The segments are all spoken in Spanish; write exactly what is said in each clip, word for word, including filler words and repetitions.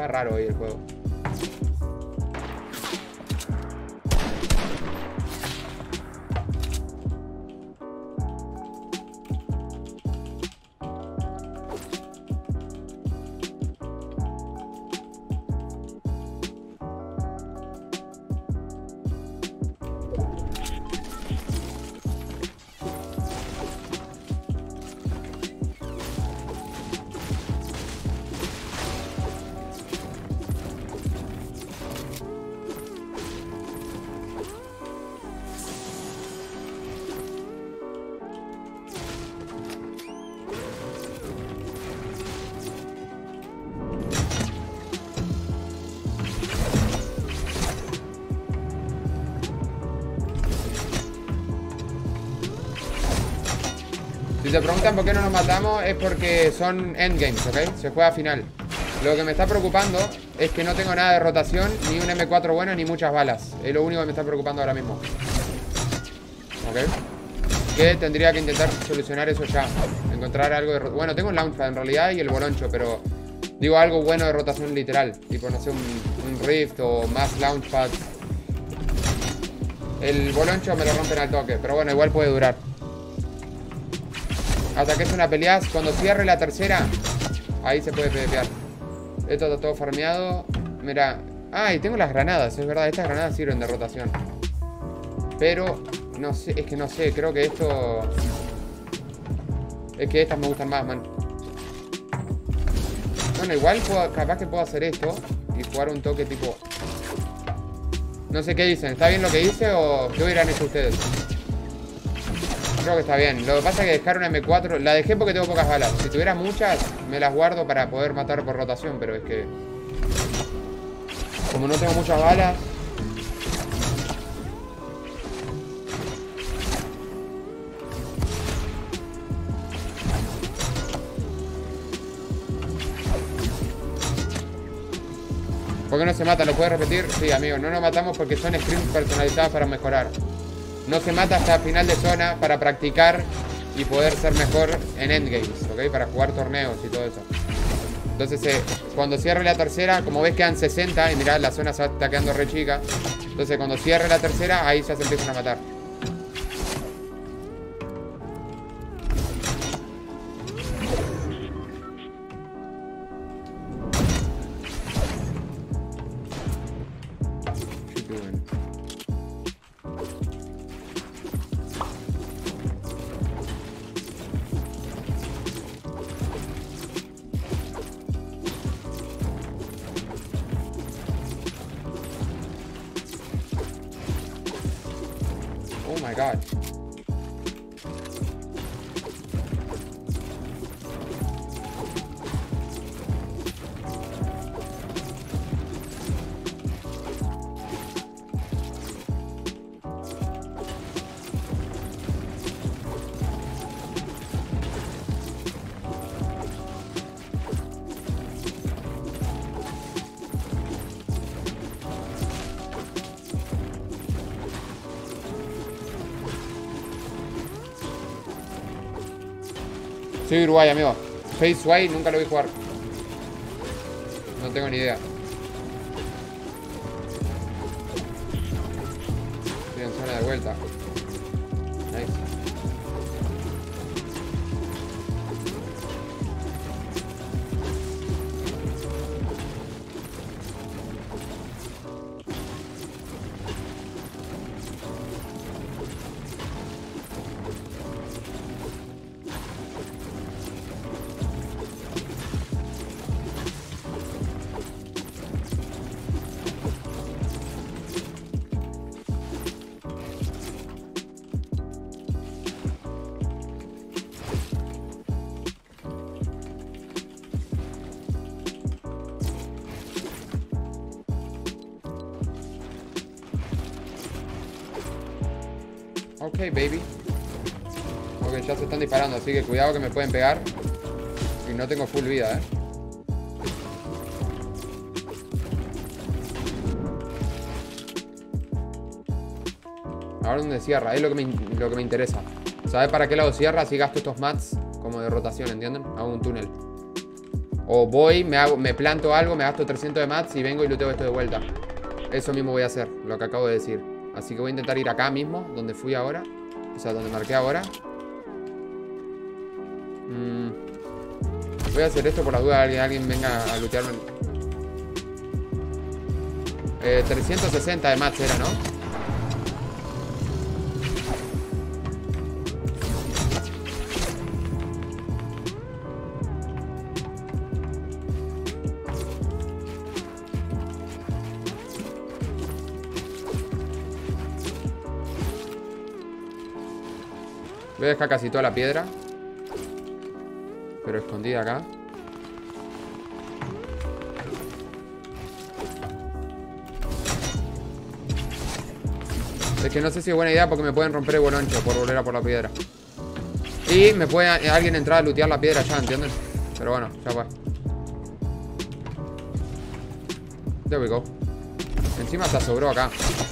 Está raro hoy el juego. Si se preguntan por qué no nos matamos, es porque son endgames, ¿ok? Se juega a final. Lo que me está preocupando es que no tengo nada de rotación, ni un eme cuatro bueno, ni muchas balas. Es lo único que me está preocupando ahora mismo. ¿Ok? Que tendría que intentar solucionar eso ya. Encontrar algo de rotación. Bueno, tengo un launchpad en realidad y el boloncho, pero digo algo bueno de rotación literal. Tipo, no sé, un, un rift o más launchpads. El boloncho me lo rompen al toque, pero bueno, igual puede durar. Hasta que es una pelea. Cuando cierre la tercera, ahí se puede pelear. Esto está todo farmeado. Mira. Ah, y tengo las granadas, es verdad. Estas granadas sirven de rotación. Pero, no sé, es que no sé. Creo que esto... Es que estas me gustan más, man. Bueno, igual puedo, capaz que puedo hacer esto y jugar un toque tipo... No sé qué dicen. ¿Está bien lo que hice o qué hubieran hecho ustedes? Creo que está bien. Lo que pasa es que dejar una eme cuatro... La dejé porque tengo pocas balas. Si tuviera muchas, me las guardo para poder matar por rotación. Pero es que... Como no tengo muchas balas... ¿Por qué no se mata? ¿Lo puedes repetir? Sí, amigo. No nos matamos porque son scripts personalizadas para mejorar. No se mata hasta final de zona para practicar y poder ser mejor en endgames, ¿ok? Para jugar torneos y todo eso. Entonces, eh, cuando cierre la tercera, como ves quedan sesenta y mirá, la zona se está quedando re chica. Entonces, cuando cierre la tercera, ahí ya se empiezan a matar. Oh my god. Soy Uruguay, amigo. Face White nunca lo vi jugar. No tengo ni idea. Estoy en zona de vuelta. Nice. Ok, baby. Ok, ya se están disparando, así que cuidado que me pueden pegar. Y no tengo full vida, eh. Ahora dónde cierra, es lo que me, lo que me interesa. ¿Sabes para qué lado cierra? Si gasto estos mats como de rotación, ¿entienden? Hago un túnel. O voy, me, hago, me planto algo, me gasto trescientos de mats y vengo y looteo esto de vuelta. Eso mismo voy a hacer, lo que acabo de decir. Así que voy a intentar ir acá mismo, donde fui ahora. O sea, donde marqué ahora. Mm. Voy a hacer esto por la duda de que alguien venga a lootearme. Eh, trescientos sesenta de mats era, ¿no? Voy a dejar casi toda la piedra, pero escondida acá. Es que no sé si es buena idea porque me pueden romper el boloncho por volver a por la piedra. Y me puede alguien entrar a lootear la piedra ya, ¿entienden? Pero bueno, ya fue. There we go. Encima hasta sobró acá.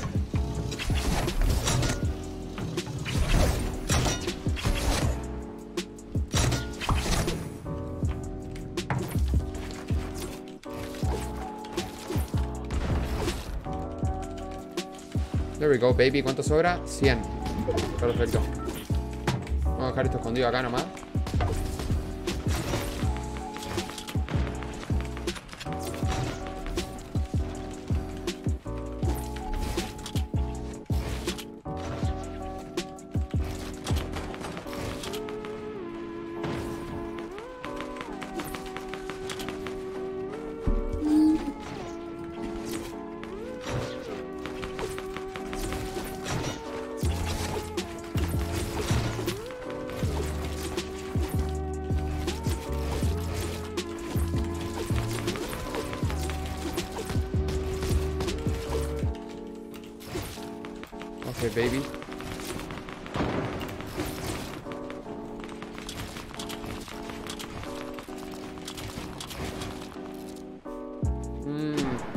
There we go, baby. ¿Cuánto sobra? cien. Perfecto. Vamos a dejar esto escondido acá nomás. Okay, baby. Mm.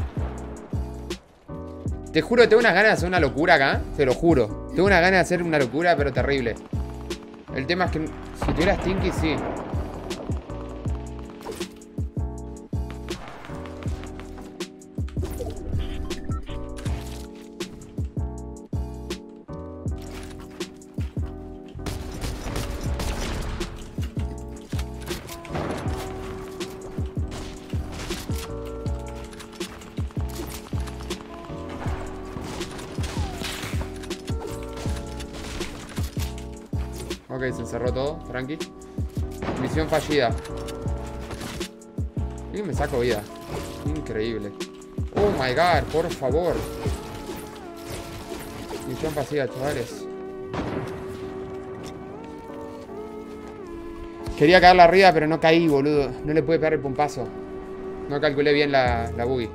Te juro que tengo unas ganas de hacer una locura acá. Te lo juro. Tengo unas ganas de hacer una locura, pero terrible. El tema es que si tuviera Stinky, sí. Ok, se encerró todo, tranqui. Misión fallida. Y me saco vida. Increíble. Oh my god, por favor. Misión fallida, chavales. Quería caerla arriba, pero no caí, boludo. No le pude pegar el pompazo. No calculé bien la, la buggy.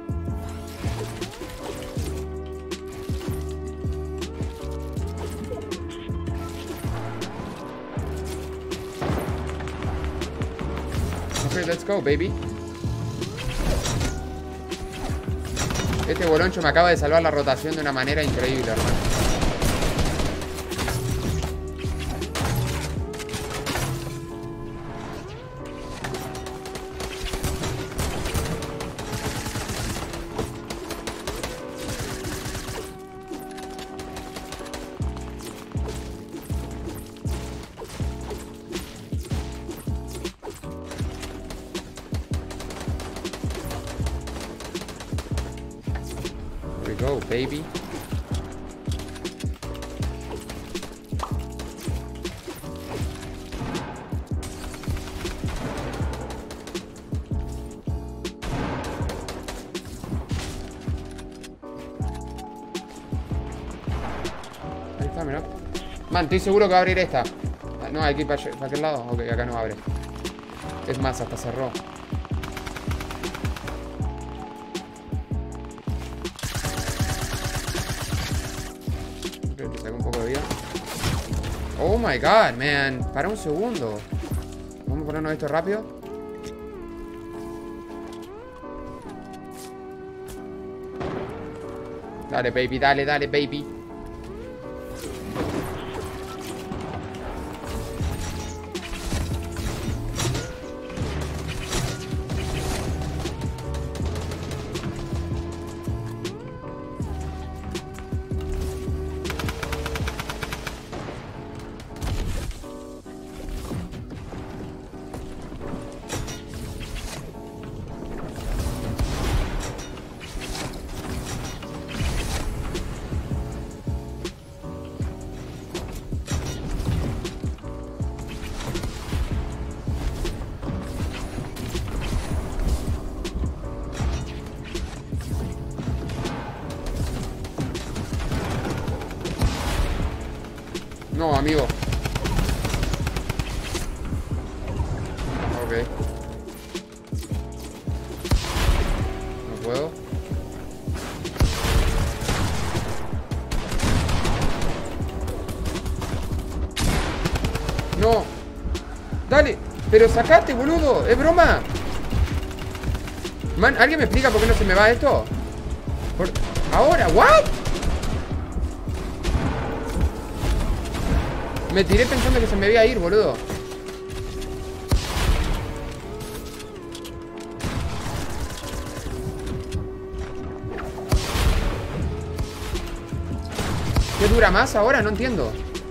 Let's go, baby. Este boloncho me acaba de salvar la rotación de una manera increíble, hermano. Go, baby. Ahí está, mira. Man, estoy seguro que va a abrir esta. No, hay que ir para, para aquel lado. Ok, acá no abre. Es más, hasta cerró. Oh my god, man. Para un segundo. Vamos a ponernos esto rápido. Dale, baby, dale, dale, baby. No, amigo. Ok. No puedo. No. Dale. Pero sacate, boludo. Es broma. Man, ¿alguien me explica por qué no se me va esto? Por... Ahora, ¿what? Me tiré pensando que se me iba a ir, boludo. ¿Qué dura más ahora? No entiendo.